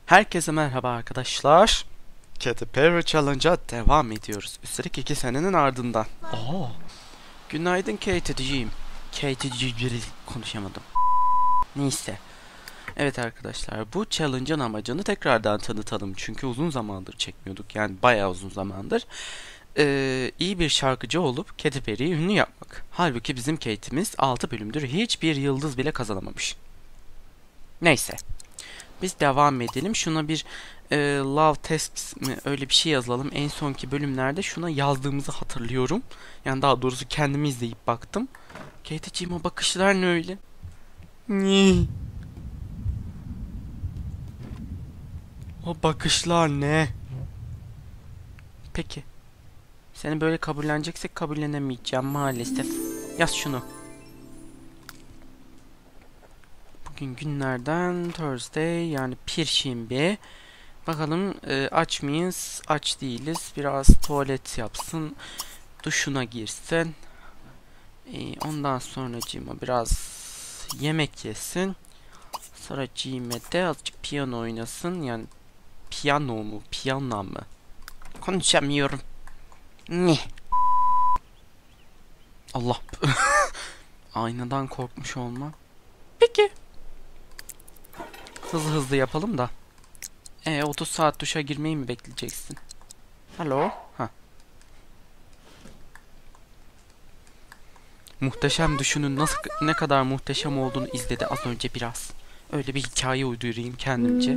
Herkese merhaba arkadaşlar. Katy Perry Challenge'a devam ediyoruz. Üstelik 2 senenin ardından. Oo. Günaydın Katy'ciğim. Katy'ciğim konuşamadım. Neyse. Evet arkadaşlar, bu challenge'ın amacını tekrardan tanıtalım. Çünkü uzun zamandır çekmiyorduk. Yani bayağı uzun zamandır. İyi bir şarkıcı olup Katy Perry'yi ünlü yapmak. Halbuki bizim Katy'miz 6 bölümdür hiçbir yıldız bile kazanamamış. Neyse. Biz devam edelim. Şuna bir love test mi öyle bir şey yazalım. En sonki bölümlerde şuna yazdığımızı hatırlıyorum. Yani daha doğrusu kendimi izleyip baktım. Katy'ciğim, o bakışlar ne öyle? O bakışlar ne? Peki. Seni böyle kabulleneceksek kabullenemeyeceğim maalesef. Yaz şunu. Bugün günlerden Thursday, yani Perşembe. Bakalım aç mıyız? Aç değiliz. Biraz tuvalet yapsın. Duşuna girsin. Ondan sonracığıma biraz yemek yesin. Sonracığıma de azıcık piyano oynasın. Yani piyano mu? Piyano mı? Konuşamıyorum. Ne? Allah. Aynadan korkmuş olma. Peki. Hızlı hızlı yapalım da. 30 saat duşa girmeyi mi bekleyeceksin? Alo? Ha. Muhteşem düşünün ne kadar muhteşem olduğunu izledi az önce biraz. Öyle bir hikaye uydurayım kendimce.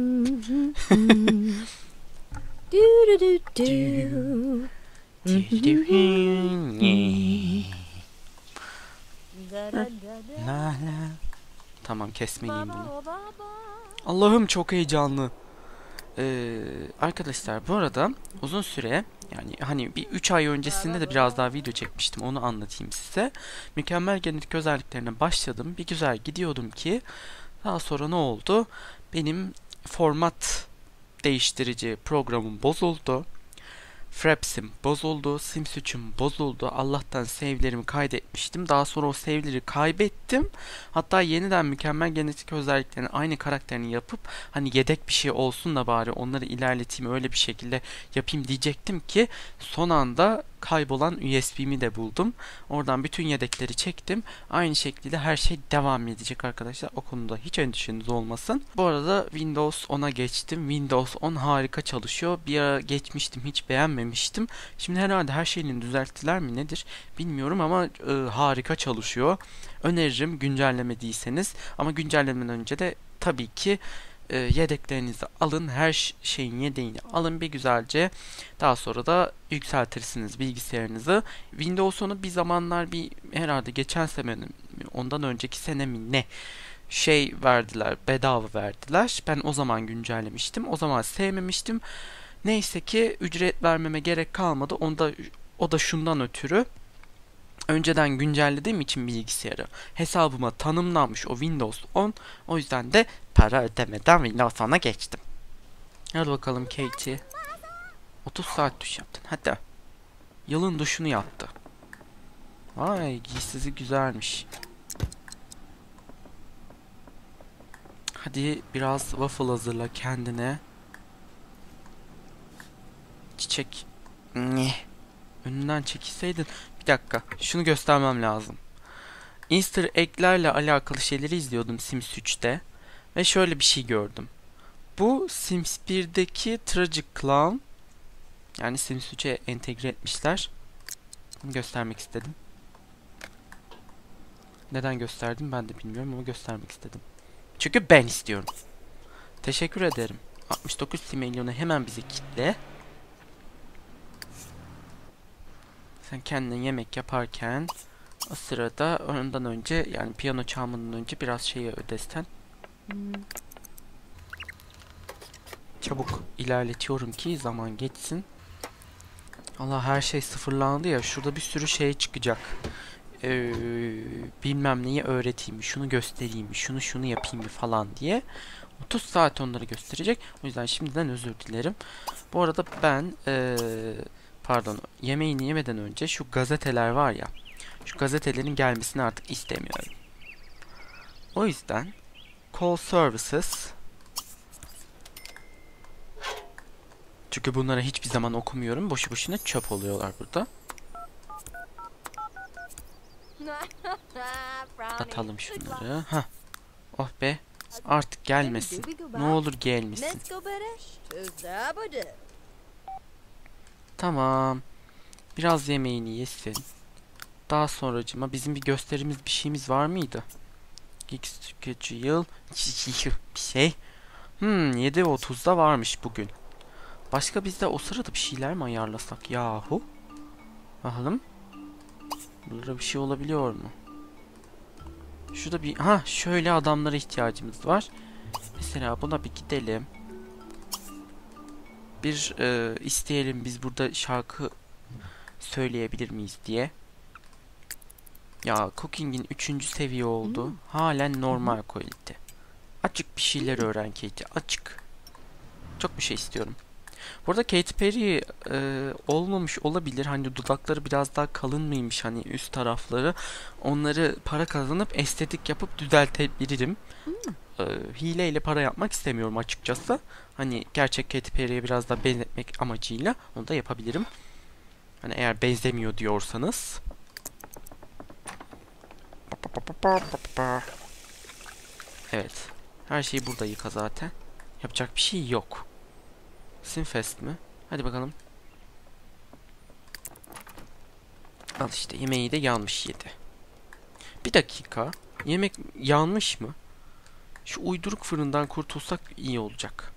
Tamam, kesmeliyim bunu. Allah'ım, çok heyecanlı. Arkadaşlar, bu arada uzun süre, yani hani bir 3 ay öncesinde de biraz daha video çekmiştim, onu anlatayım size. Mükemmel genetik özelliklerine başladım. Bir güzel gidiyordum ki daha sonra ne oldu? Benim format değiştirici programım bozuldu. Fraps'im bozuldu, Sims 3'üm bozuldu. Allah'tan save'lerimi kaydetmiştim. Daha sonra o save'leri kaybettim. Hatta yeniden mükemmel genetik özelliklerini, aynı karakterini yapıp hani yedek bir şey olsun da bari onları ilerleteyim, öyle bir şekilde yapayım diyecektim ki son anda kaybolan USB'mi de buldum. Oradan bütün yedekleri çektim. Aynı şekilde her şey devam edecek arkadaşlar. O konuda hiç endişeniz olmasın. Bu arada Windows 10'a geçtim. Windows 10 harika çalışıyor. Bir ara geçmiştim, hiç beğenmemiştim. Şimdi herhalde her şeyini düzelttiler mi nedir bilmiyorum ama harika çalışıyor. Öneririm güncellemediyseniz. Ama güncellemeden önce de tabii ki yedeklerinizi alın. Her şeyin yedeğini alın bir güzelce. Daha sonra da yükseltirsiniz bilgisayarınızı. Windows 10'u bir zamanlar, herhalde geçen sene mi, ondan önceki sene mi ne verdiler, bedava verdiler. Ben o zaman güncellemiştim. O zaman sevmemiştim. Neyse ki ücret vermeme gerek kalmadı. O da şundan ötürü. Önceden güncellediğim için bilgisayarı, hesabıma tanımlanmış o Windows 10. O yüzden de para ödemeden Windows 10'a geçtim. Hadi bakalım Katie. 30 saat duş yaptın. Hadi. Yılın duşunu yaptı. Vay, giysisi güzelmiş. Hadi biraz waffle hazırla kendine. Çiçek. Ne? Önünden çekilseydin. Bir dakika. Şunu göstermem lazım. Easter egg'lerle alakalı şeyleri izliyordum Sims 3'te. Ve şöyle bir şey gördüm. Bu Sims 1'deki Tragic Clown. Yani Sims 3'e entegre etmişler. Bunu göstermek istedim. Neden gösterdim ben de bilmiyorum ama göstermek istedim. Çünkü ben istiyorum. Teşekkür ederim. 69 milyonu hemen bize kitle. Sen kendine yemek yaparken o sırada ondan önce, yani piyano çalmadan önce biraz şeyi ödesten. Çabuk ilerletiyorum ki zaman geçsin. Allah, her şey sıfırlandı ya. Şurada bir sürü şey çıkacak. Bilmem neyi öğreteyim, şunu göstereyim, şunu yapayım falan diye. 30 saat onları gösterecek. O yüzden şimdiden özür dilerim. Bu arada ben pardon, yemeğini yemeden önce şu gazeteler var ya. Şu gazetelerin gelmesini artık istemiyorum. O yüzden call services Çünkü bunlara hiçbir zaman okumuyorum. Boşu boşuna çöp oluyorlar burada. Atalım şunları. Hah. Oh be. Artık gelmesin. Ne olur gelmesin. Tamam. Biraz yemeğini yesin. Daha sonracıma bizim bir gösterimiz, bir şeyimiz var mıydı? X tüketici yıl bir şey. 7.30'da varmış bugün. Başka biz de o sırada bir şeyler mi ayarlasak yahu? Bakalım. Burada bir şey olabiliyor mu? Şurada bir... şöyle adamlara ihtiyacımız var. Mesela buna bir gidelim. Bir isteyelim biz burada şarkı söyleyebilir miyiz diye. Ya Cooking'in 3. seviye oldu. Halen normal quality. Açık bir şeyler öğren Katie. Açık. Çok bir şey istiyorum. Burada Katy Perry olmamış olabilir. Hani dudakları biraz daha kalın mıymış hani üst tarafları. Onları para kazanıp estetik yapıp düzeltebilirim. Hileyle para yapmak istemiyorum açıkçası. Hani gerçek Katy Perry'ye biraz daha benzetmek amacıyla onu da yapabilirim. Hani eğer benzemiyor diyorsanız. Evet. Her şeyi burada yıka zaten. Yapacak bir şey yok. Sinfest mi? Hadi bakalım. Al işte yemeği de yanmış yedi. Bir dakika. Yemek yanmış mı? Şu uyduruk fırından kurtulsak iyi olacak.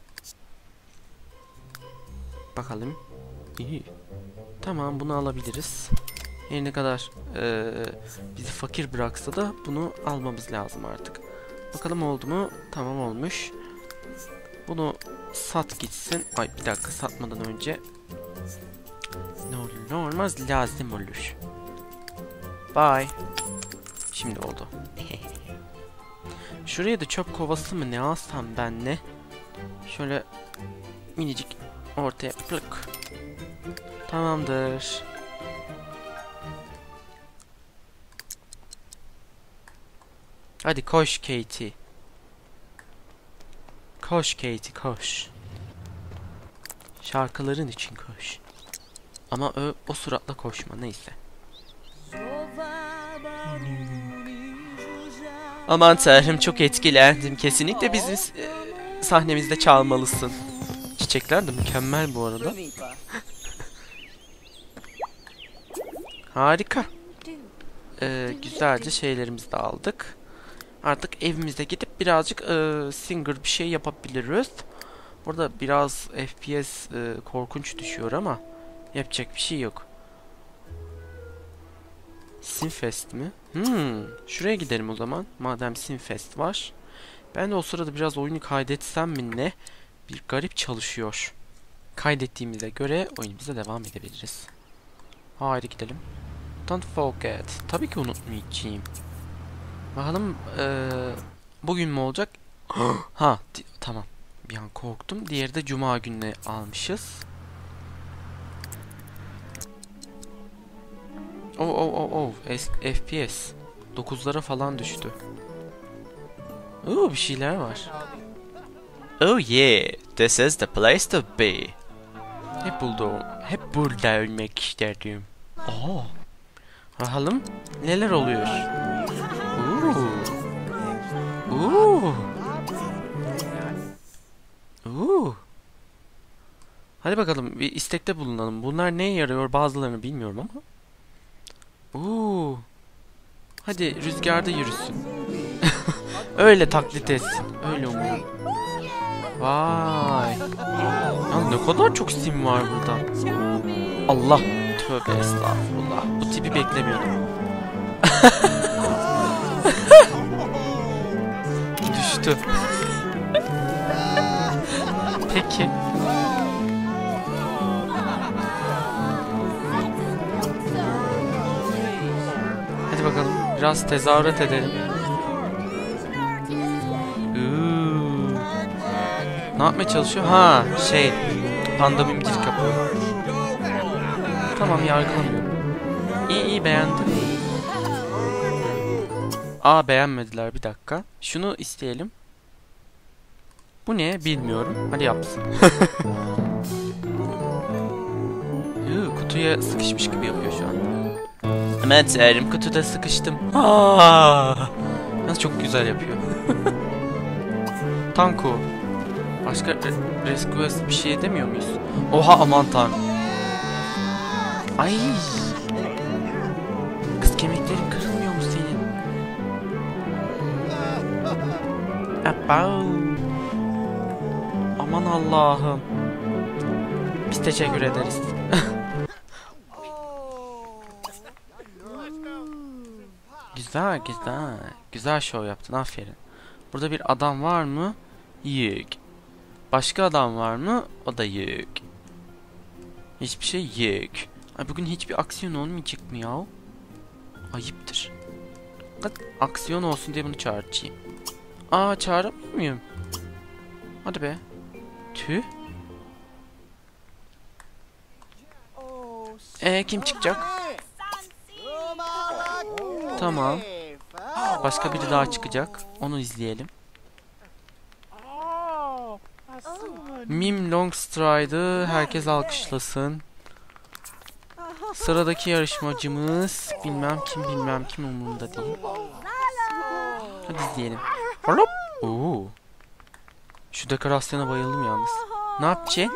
Bakalım. İyi. Tamam bunu alabiliriz. Her ne kadar bizi fakir bıraksa da bunu almamız lazım artık. Bakalım oldu mu? Tamam olmuş. Bunu sat gitsin. Ay bir dakika satmadan önce. Ne olur ne olmaz lazım olur. Bye. Şimdi oldu. Şuraya da çöp kovası mı ne alsam ben ne? Şöyle minicik ortaya plak. Tamamdır. Hadi koş Katie. Koş Katie koş. Şarkıların için koş. Ama o suratla koşma neyse. Aman tanrım çok etkilendim. Kesinlikle bizim sahnemizde çalmalısın. Çiçekler de mükemmel bu arada. Harika. Güzelce şeylerimizi de aldık. Artık evimize gidip birazcık singer bir şey yapabiliriz. Burada biraz FPS korkunç düşüyor ama yapacak bir şey yok. Sinfest mi? Şuraya gidelim o zaman. Madem Sinfest var. Ben de o sırada biraz oyunu kaydetsem mi ne? Bir garip çalışıyor. Kaydettiğimize göre oyunumuza devam edebiliriz. Haydi gidelim. Don't forget. Tabii ki unutmayacağım. Bakalım bugün mü olacak? Tamam. Bir an korktum. Diğeri de Cuma gününe almışız. FPS 9'lara falan düştü. Bir şeyler var. Oh yeah, this is the place to be. Hep burada ölmek isterdim. Bakalım neler oluyor. Hadi bakalım bir istekte bulunalım. Bunlar neye yarıyor bazılarını bilmiyorum ama. Hadi rüzgarda yürüsün. Öyle taklit etsin. Öyle umuyorum. Vay. Ya ne kadar çok sim var burada. Allah. Tövbe estağfurullah. Bu tipi beklemiyordum. Düştü. Peki. Hadi bakalım. Biraz tezahürat edelim. Ne yapmaya çalışıyor? Pandemimcilik yapıyor. Tamam yargılamıyorum. İyi beğendim. Beğenmediler bir dakika. Şunu isteyelim. Bu ne bilmiyorum. Hadi yapsın. kutuya sıkışmış gibi yapıyor şu an. Hemen tanrım, kutuda sıkıştım. Aa! Nasıl çok güzel yapıyor. Tanku. Başka rescue bir şey demiyor muyuz? Oha, aman tanrım. Ay. Kız, kemiklerin kırılmıyor mu senin? Abav. Aman Allah'ım. Biz teşekkür ederiz. Güzel güzel. Güzel show yaptın, aferin. Burada bir adam var mı? Yok. Başka adam var mı? O da yok. Hiçbir şey yok. Ay, bugün hiçbir aksiyon olmayacak mı ya? Ayıptır. Bak, aksiyon olsun diye bunu çağıracağım. Aa, çağıramıyor muyum? Hadi be. Tüh. Kim çıkacak? Tamam. Başka biri daha çıkacak. Onu izleyelim. Mim Longstride'ı herkes alkışlasın. Sıradaki yarışmacımız bilmem kim umurumda değil. Hadi izleyelim. Hop. Oo. Şu dekorasyona bayıldım yalnız. Ne yapacak?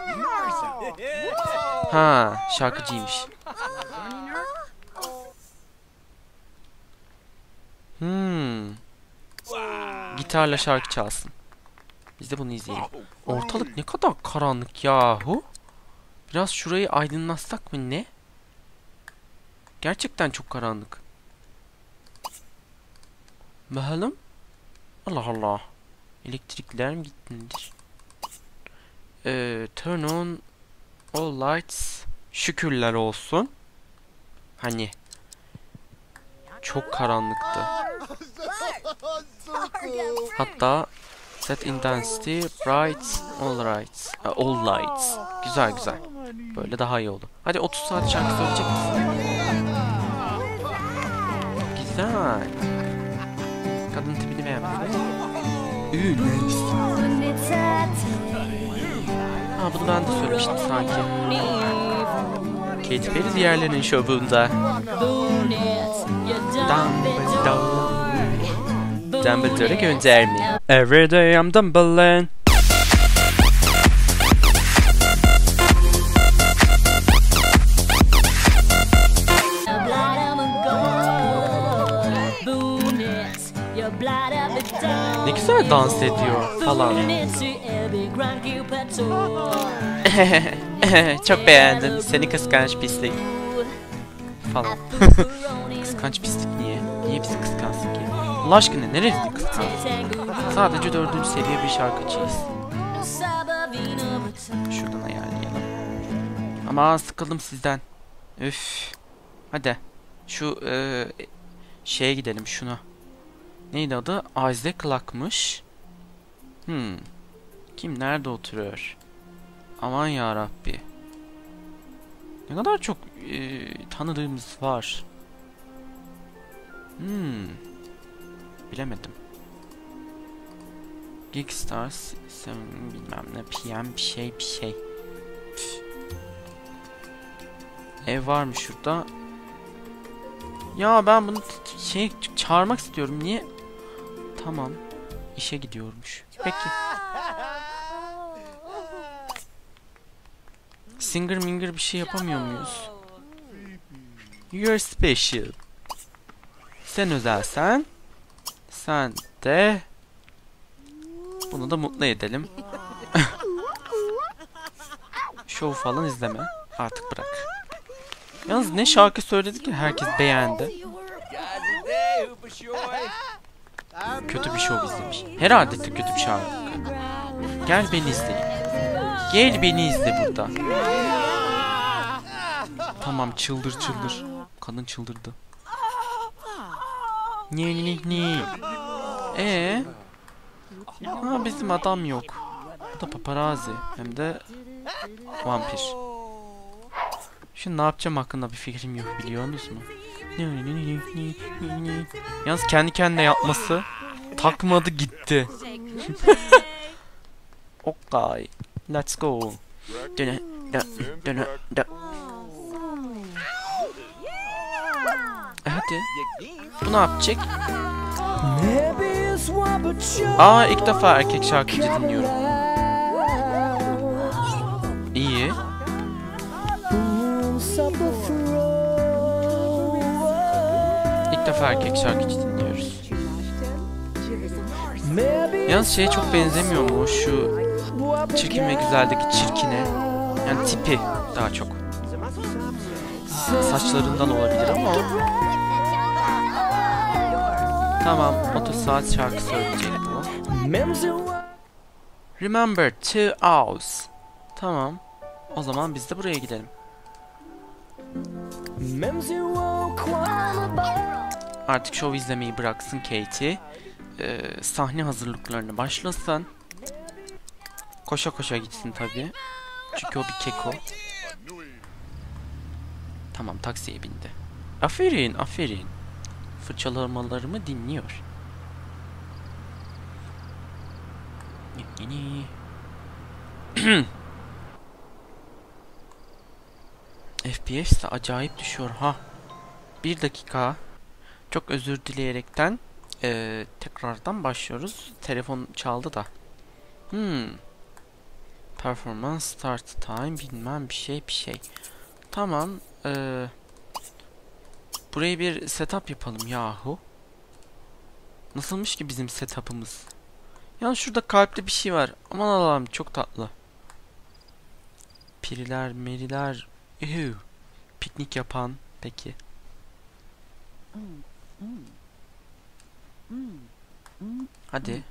Ha, şarkıcıymış. Gitarla şarkı çalsın. Biz de bunu izleyelim. Ortalık ne kadar karanlık yahu. Biraz şurayı aydınlatsak mı ne? Gerçekten çok karanlık. Bakalım. Allah Allah. Elektrikler mi gitmiştir? Turn on all lights. Şükürler olsun. Hani. Çok karanlıktı. Hatta set intensity bright all lights. All lights. Güzel güzel. Böyle daha iyi oldu. Hadi 30 saat şarkı söyleyecek misin? Güzel. Kadın tipini beğenmedim. Ha, bunu ben de söylemiştim sanki. Katy Perry diğerlerinin şovunda. Dumbledore'a gönderme. Every day I'm Dumbledore. Ne güzel dans ediyor falan. Çok beğendim. Seni kıskanç pislik. Falan. Kıskanç pislik niye? Niye bizi kıskansın ki? Allah aşkına neresi kıskansın? Sadece 4. seviye bir şarkıcıyız. Şuradan ayarlayalım. Ama sıkıldım sizden. Üf. Hadi. Şu şeye gidelim, şuna. Neydi adı? Isaac Clarke'mış. Kim nerede oturuyor? Aman ya Rabbi. Ne kadar çok tanıdığımız var. Bilemedim. Geekstars bilmem ne PM bir şey. Püf. Ev var mı şurada? Ya ben bunu çağırmak istiyorum. Niye? Tamam. İşe gidiyormuş. Peki. Singer minger bir şey yapamıyor muyuz? You're special. Sen özelsen. Sen de. Bunu da mutlu edelim. Şov falan izleme. Artık bırak. Yalnız ne şarkı söyledik ki herkes beğendi. Kötü bir şov izlemiş. Herhalde kötü bir şarkı. Gel beni izle. Gel beni izle burada. Tamam, çıldır. Kadın çıldırdı. Ne? Ha, bizim adam yok. Bu da paparazzi. Hem de vampir. Şimdi ne yapacağım hakkında bir fikrim yok, biliyorsunuz mu? Yalnız kendi kendine yapması takmadı gitti. Okay. Let's go. Hadi. Bu ne yapacak? Aa, ilk defa erkek şarkıcı dinliyorum. İyi. İlk defa erkek şarkıcı dinliyoruz. Yalnız şeye çok benzemiyor mu şu Çirkin ve Güzel'deki çirkine? Yani tipi daha çok. Saçlarından olabilir ama o. Tamam, 30 saat şarkı söyleyecek bu. Remember 2 hours. Tamam. O zaman biz de buraya gidelim. Artık şov izlemeyi bıraksın Katie. Sahne hazırlıklarına başlasın. Koşa koşa gitsin tabii. Çünkü o bir keko. Tamam, taksiye bindi. Aferin, aferin. Fırçalamalarımı dinliyor. FPS de acayip düşüyor ha. 1 dakika. Çok özür dileyerekten tekrardan başlıyoruz. Telefon çaldı da. Performance start time bilmem bir şey. Tamam. Buraya bir setup yapalım yahu. Nasılmış ki bizim setup'ımız? Yani şurada kalpli bir şey var. Aman Allah'ım, çok tatlı. Piriler, meriler. Piknik yapan. Peki. Hadi.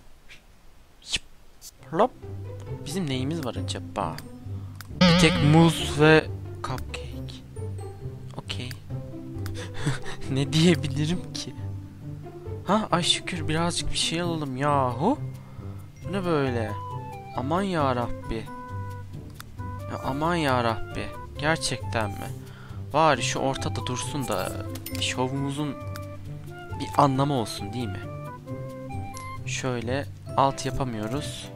Hop. Bizim neyimiz var acaba? Bir tek muz ve cupcake. Okey. Ne diyebilirim ki? Ha, ay şükür birazcık bir şey alalım yahu. Bu ne böyle? Aman ya Rabbi. Ya aman ya Rabbi. Gerçekten mi? Bari şu ortada dursun da şovumuzun bir anlamı olsun değil mi? Şöyle alt yapamıyoruz.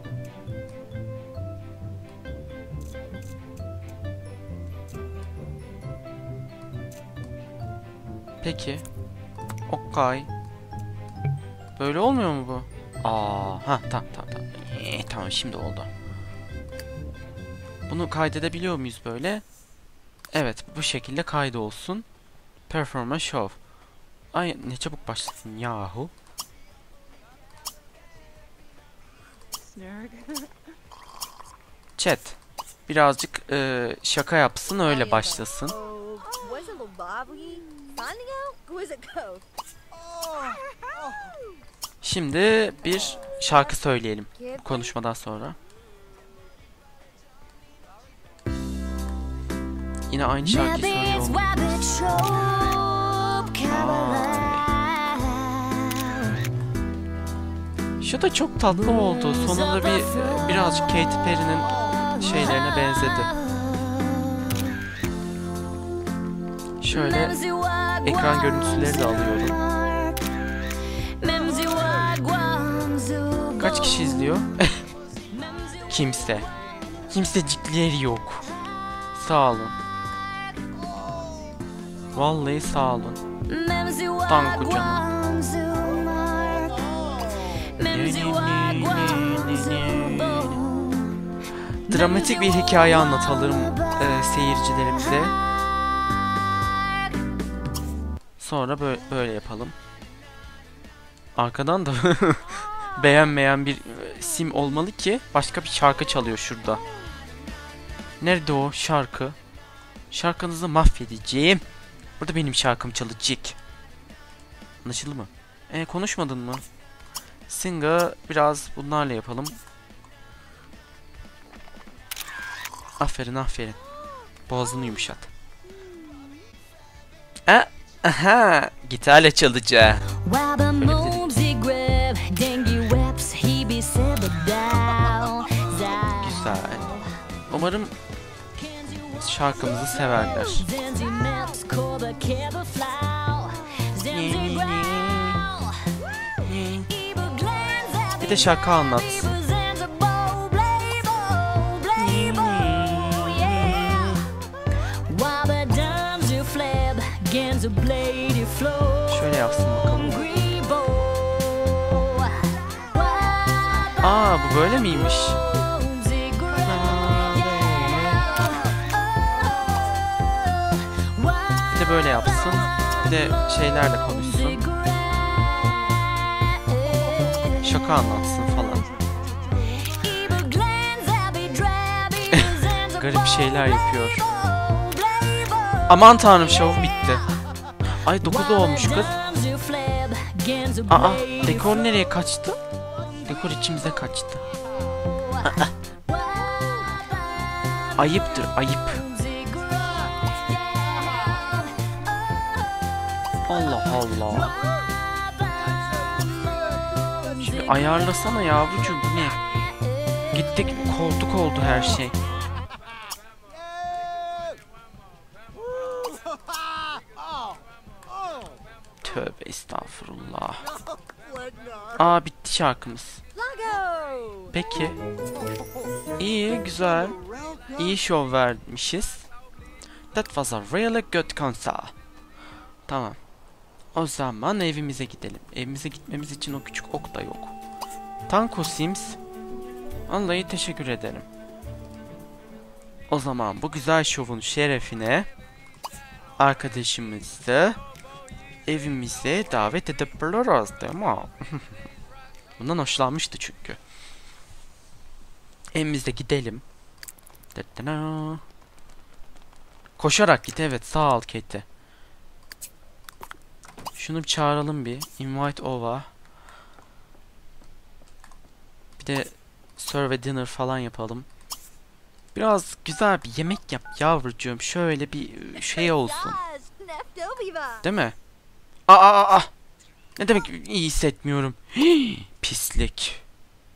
Peki. Okay. Böyle olmuyor mu bu? Ha, tamam. Tamam, şimdi oldu. Bunu kaydedebiliyor muyuz böyle? Evet, bu şekilde kaydolsun. Performance show. Ay, ne çabuk başlasın yahu. Chat. Birazcık şaka yapsın, öyle başlasın. Şimdi bir şarkı söyleyelim bu konuşmadan sonra. Yine aynı şarkıyı söylüyorum. Şu da çok tatlı oldu. Sonunda birazcık Katy Perry'nin şeylerine benzedi. Şöyle ekran görüntüleri de alıyorum. Kaç kişi izliyor? Kimse. Kimsecikleri yok. Sağ olun. Vallahi sağ olun. Tanku canım. Dramatik bir hikaye anlatalım seyircilerimize. Sonra böyle yapalım. Arkadan da beğenmeyen bir sim olmalı ki başka bir şarkı çalıyor şurada. Nerede o şarkı? Şarkınızı mahvedeceğim. Burada benim şarkım çalacak. Anlaşıldı mı? Konuşmadın mı? Singa biraz bunlarla yapalım. Aferin. Boğazını yumuşat. Aha, gitarla çalacağım. Güzel. Umarım şarkımızı severler. Bir de şarkı anlatsın. yapsın bakalım. Aa, bu böyle miymiş? Bir de böyle yapsın. Bir de şeylerle konuşsun. Şaka anlatsın falan. Garip şeyler yapıyor. Aman tanrım, şov bitti. Ay 9 olmuş kız. Aa, dekor nereye kaçtı? Dekor içimize kaçtı. Ayıptır, ayıp. Allah Allah. Şimdi ayarlasana yavrucuğum, bu ne? Gittik, koltuk oldu her şey. Tövbe estağfurullah. Aa, bitti şarkımız. Peki. İyi, güzel. İyi şov vermişiz. That was a really good concert. Tamam. O zaman evimize gidelim. Evimize gitmemiz için o küçük ok da yok. Tanko Sims. Vallahi teşekkür ederim. O zaman bu güzel şovun şerefine arkadaşımızı evimize davet edebiliriz, değil mi? Bundan hoşlanmıştı çünkü. Evimize gidelim. Koşarak git, evet, sağ ol Kate. Şunu bir çağıralım bir. Invite over. Bir de serve dinner falan yapalım. Biraz güzel bir yemek yap yavrucuğum. Şöyle bir şey olsun. Değil mi? Aa. Ne demek iyi hissetmiyorum. Hii, pislik.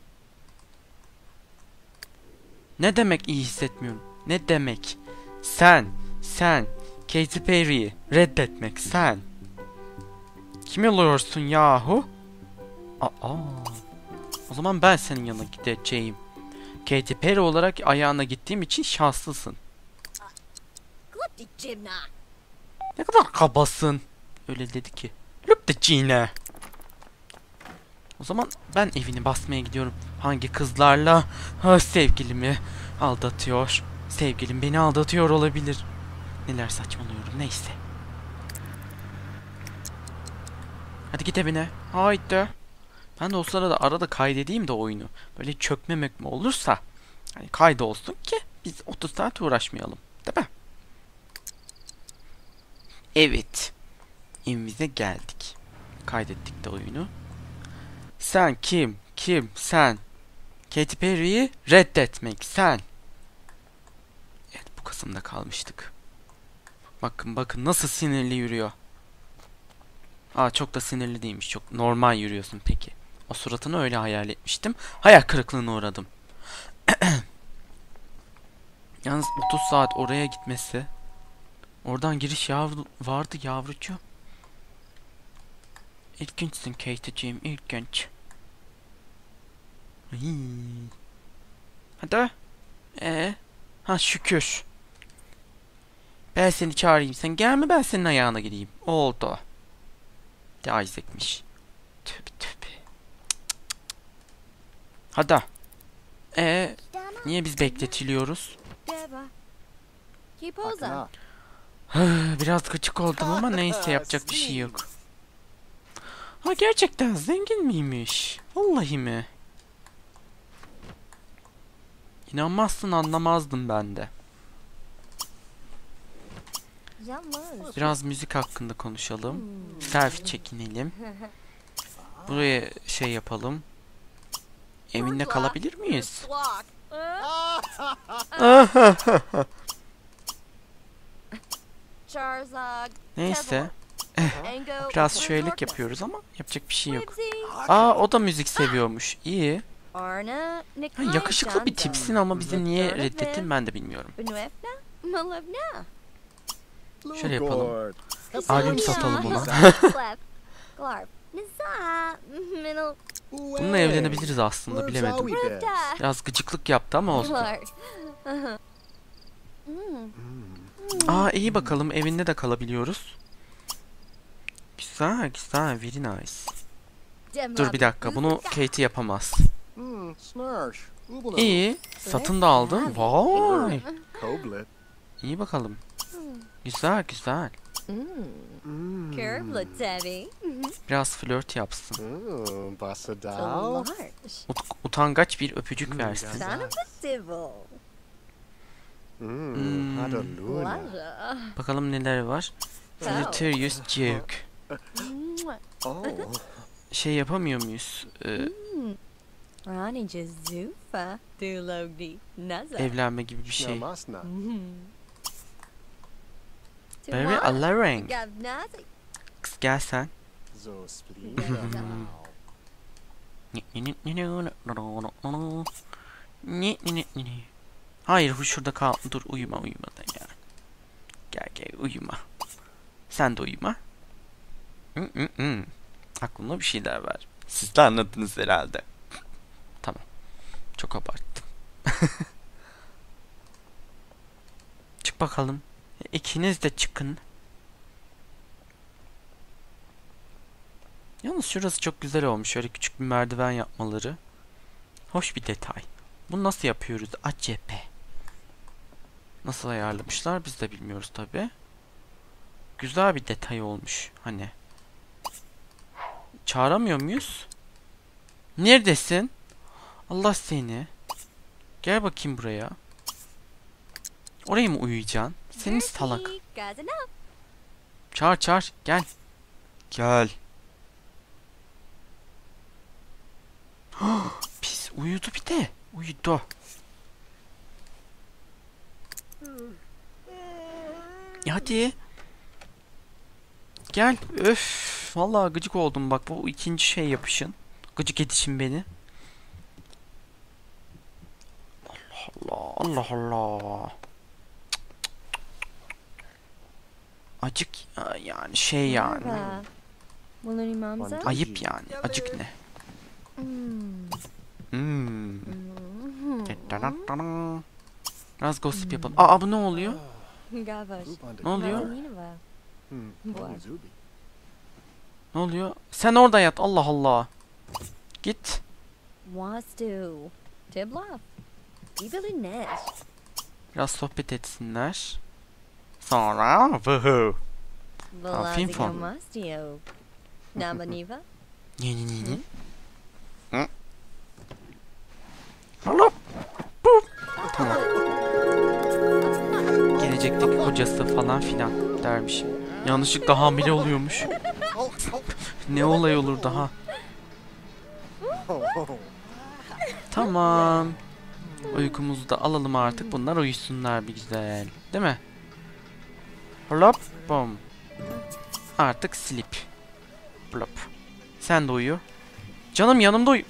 Ne demek iyi hissetmiyorum? Ne demek? Sen Katy Perry'yi reddetmek, sen. Kim oluyorsun yahu? Aa. O zaman ben senin yanına gideceğim. Katy Perry olarak ayağına gittiğim için şanslısın. Ne kadar kabasın. Öyle dedi ki. Look the Gina. O zaman ben evini basmaya gidiyorum. Hangi kızlarla? Ha, sevgilimi aldatıyor. Sevgilim beni aldatıyor olabilir. Neler saçmalıyorum, neyse. Hadi git evine. Haydi. Ben de o sırada arada kaydedeyim de oyunu. Böyle çökmemek mi olursa. Hani kaydı olsun ki biz 30 saat uğraşmayalım. Değil mi? Evet. Evimize geldik. Kaydettik de oyunu. Sen kim? Kim? Sen. Katy Perry'yi reddetmek. Sen. Evet, bu kısımda kalmıştık. Bakın nasıl sinirli yürüyor. Aa, çok da sinirli değilmiş. Çok normal yürüyorsun peki. O suratını öyle hayal etmiştim. Hayal kırıklığına uğradım. Yalnız 30 saat oraya gitmesi. Oradan giriş vardı yavrucu. İlginçsin Kate'ciğim, ilginç. Hadi. Ha, şükür. Ben seni çağırayım. Sen gelme, ben senin ayağına gideyim. Oldu. De Isaac'miş. Tövbe. Hadi. Niye biz bekletiliyoruz? Biraz gıcık oldum ama neyse, yapacak bir şey yok. Ha, gerçekten zengin miymiş? Vallahi mi? İnanmazsın, anlamazdım ben de. Biraz müzik hakkında konuşalım. Selfie çekinelim. Buraya şey yapalım. Eminle kalabilir miyiz? Neyse. Biraz şöylelik yapıyoruz ama yapacak bir şey yok. Aa, o da müzik seviyormuş. İyi. Ha, yakışıklı bir tipsin ama bizi niye reddettin ben de bilmiyorum. Şöyle yapalım. Albüm satalım ona. Bununla evlenebiliriz aslında, bilemedim. Biraz gıcıklık yaptı ama olsun. Aa, iyi bakalım, evinde de kalabiliyoruz. Güzel güzel, very nice. Dur bir dakika, bunu Katie yapamaz. İyi, satın da aldım. Vay. İyi bakalım. Güzel güzel. Biraz flört yapsın. Utangaç bir öpücük versin. Bakalım neler var. Flirtatious joke. Şey yapamıyor muyuz? Evlenme gibi bir şey. Very alluring. Kız gel sen. Hayır, şurada kal. Dur, uyuma da ya. Gel uyuma. Sen de uyuma. Aklımda bir şeyler var. Siz de anladınız herhalde. Tamam. Çok abarttım. Çık bakalım. İkiniz de çıkın. Yalnız şurası çok güzel olmuş. Şöyle küçük bir merdiven yapmaları. Hoş bir detay. Bunu nasıl yapıyoruz? Acep. Nasıl ayarlamışlar biz de bilmiyoruz tabi. Güzel bir detay olmuş. Hani. Çağıramıyor muyuz? Neredesin? Allah seni. Gel bakayım buraya. Oraya mı uyuyacaksın? Senin salak. Çağır. Gel. Gel. Pis, uyudu bir de. Uyudu. Hadi. Gel. Öf. Vallahi gıcık oldum bak, bu ikinci şey yapışın. Gıcık edişin beni. Allah Allah. Acık yani şey yani. Ayıp yani. Acık ne? Biraz gossip yapalım. Aa, bu ne oluyor? Ne oluyor? Ne oluyor? Sen orada yat. Allah Allah. Git. Biraz sohbet etsinler. Sonra vuhu. Film fon. Ni. Allah. Tamam. Gelecekteki kocası falan filan dermiş. Yanlışlıkla hamile oluyormuş. Ne olay olur daha. Tamam. Uykumuzu da alalım artık. Bunlar uyusunlar bir güzel. Değil mi? Hop bom. Artık sleep. Plop. Sen de uyu. Canım yanımda uyu.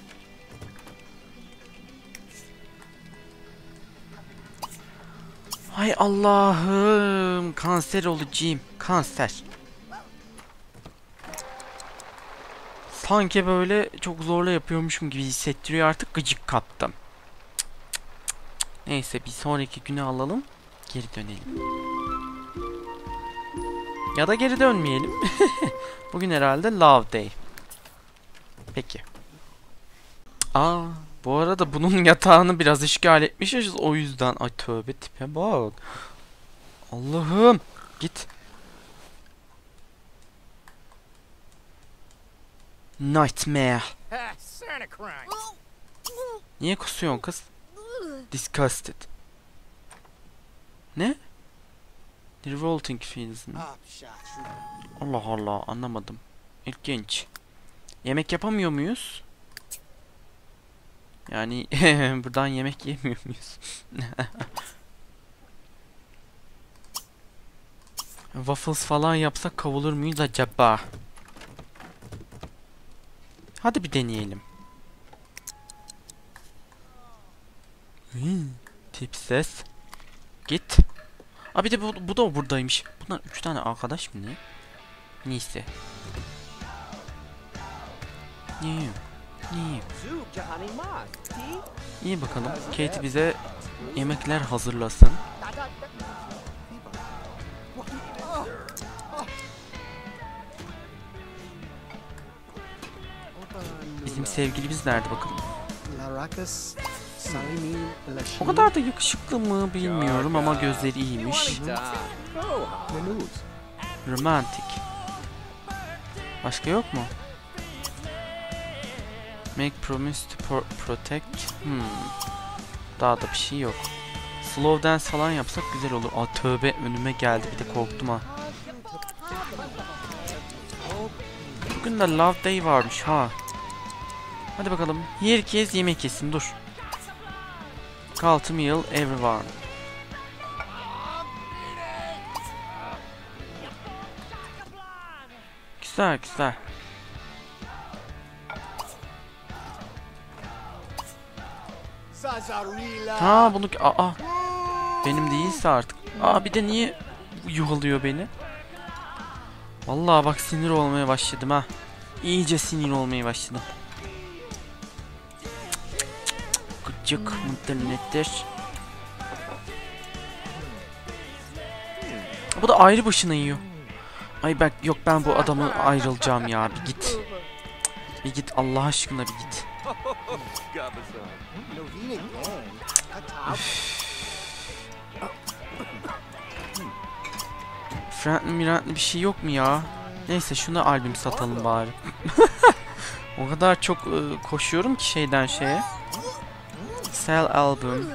Hay Allah'ım. Kanser olacağım. Kanser. Sanki böyle çok zorla yapıyormuşum gibi hissettiriyor, artık gıcık kaptım. Neyse, bir sonraki güne alalım. Geri dönelim. Ya da geri dönmeyelim. Bugün herhalde Love Day. Peki. Bu arada bunun yatağını biraz işgal etmişiz, o yüzden. Ay tövbe, tipe bak. Allah'ım. Git. Nightmare. Niye kusuyorsun kız? Disgusted. Ne? Revolting feels mi? Allah Allah, anlamadım. İlginç. Yemek yapamıyor muyuz? Yani buradan yemek yemiyor muyuz? Waffles falan yapsak kavulur muyuz acaba? Hadi bir deneyelim. Tipsiz. Git. Bir de bu da buradaymış. Bunlar 3 tane arkadaş mı ne? Neyse. Ne? İyi bakalım. Katie bize yemekler hazırlasın. sevgilimiz nerede bakalım. O kadar da yakışıklı mı bilmiyorum ama gözleri iyiymiş. Romantik. Başka yok mu? Make promise to protect. Daha da bir şey yok. Slow dance falan yapsak güzel olur. Aa tövbe, önüme geldi, bir de korktum ha. Bugün de Love Day varmış ha. Hadi bakalım. Herkes yemek yesin, dur. Call to meal everyone. Güzel güzel. Ha bunu benim değilse artık. Bir de niye yuhalıyor beni? Vallahi bak sinir olmaya başladım ha. İyice sinir olmaya başladım. Gıcık mıdır nedir? Bu da ayrı başına yiyor. Ay ben bu adamı ayrılacağım ya, bir git. Bir git Allah aşkına, bir git. Friendly bir şey yok mu ya? Neyse şunu albüm satalım bari. O kadar çok koşuyorum ki şeyden şeye. Sell albüm.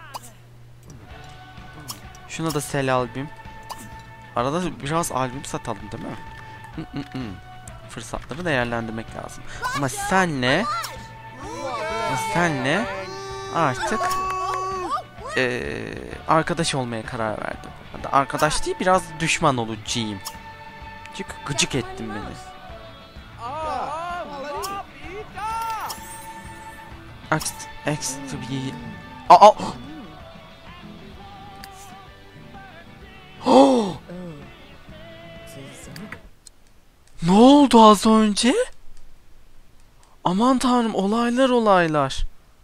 Şuna da sell albüm. Arada biraz albüm satalım değil mi? Fırsatları değerlendirmek lazım. Ama senle artık arkadaş olmaya karar verdim. Hatta arkadaş değil, biraz düşman olacağım. Çünkü gıcık ettin beni. Extra bir... Ne oldu az önce? Aman tanrım, olaylar.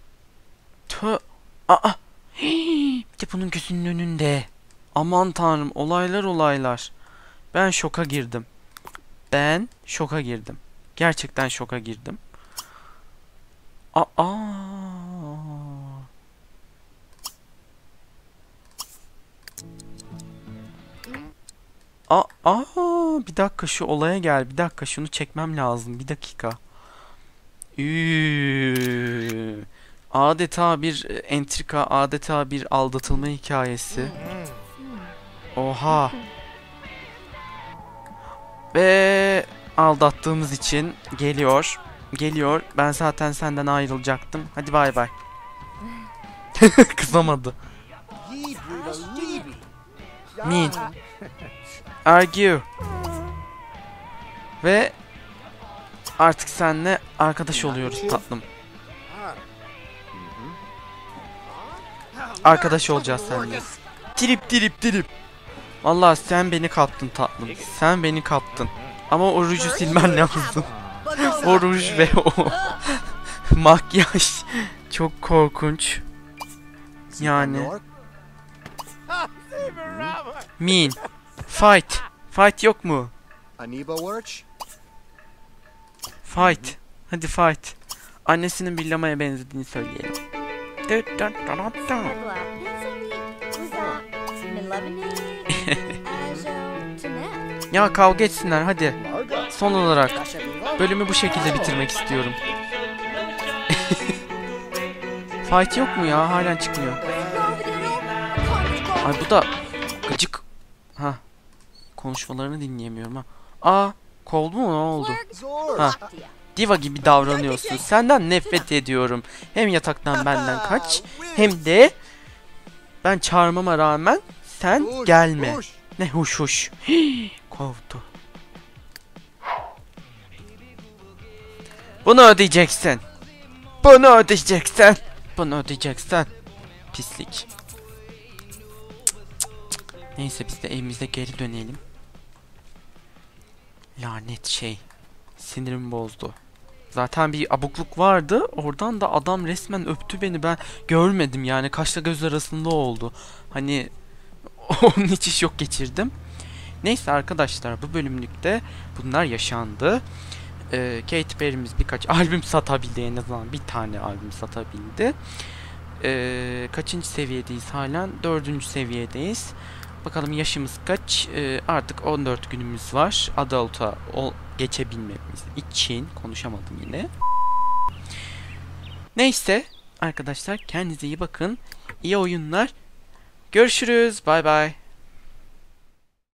Bir de bunun gözünün önünde. Aman tanrım, olaylar. Ben şoka girdim. Gerçekten şoka girdim. Bir dakika, şu olaya gel. Bir dakika, şunu çekmem lazım. Bir dakika. Adeta bir entrika, adeta bir aldatılma hikayesi. Oha. Ve aldattığımız için geliyor. Ben zaten senden ayrılacaktım. Hadi bay bay. Kızamadı. Mean. Argue. Ve artık seninle arkadaş oluyoruz tatlım. Arkadaş olacağız seninle. Trip. Vallahi sen beni kaptın tatlım. Sen beni kaptın. Ama o ruju silmen lazım. O ruj ve o makyaj çok korkunç. Yani. Mean. Fight yok mu? Fight. Hadi fight. Annesinin bir lamaya benzediğini söyleyelim. Ya kavga etsinler hadi. Son olarak bölümü bu şekilde bitirmek istiyorum. Fight yok mu ya? Halen çıkmıyor. Ay bu da gıcık. Konuşmalarını dinleyemiyorum ha. Kovdu mu, ne oldu? Diva gibi davranıyorsun. Senden nefret ediyorum. Hem yataktan benden kaç, hem de ben çağırmama rağmen sen gelme. Ne huş. Kovdu. Bunu ödeyeceksin. Bunu ödeyeceksin. Pislik. Neyse biz de evimize geri dönelim. Lanet şey. Sinirimi bozdu. Zaten bir abukluk vardı. Oradan da adam resmen öptü beni. Ben görmedim yani. Kaşla göz arasında oldu. Hani onun için şok geçirdim. Neyse arkadaşlar, bu bölümlükte bunlar yaşandı. Katy Perry'miz birkaç albüm satabildi, en azından bir tane albüm satabildi. Kaçıncı seviyedeyiz halen? 4. seviyedeyiz. Bakalım yaşımız kaç? Artık 14 günümüz var. Adult'a geçebilmemiz için. Konuşamadım yine. Neyse arkadaşlar, kendinize iyi bakın. İyi oyunlar. Görüşürüz. Bay bay.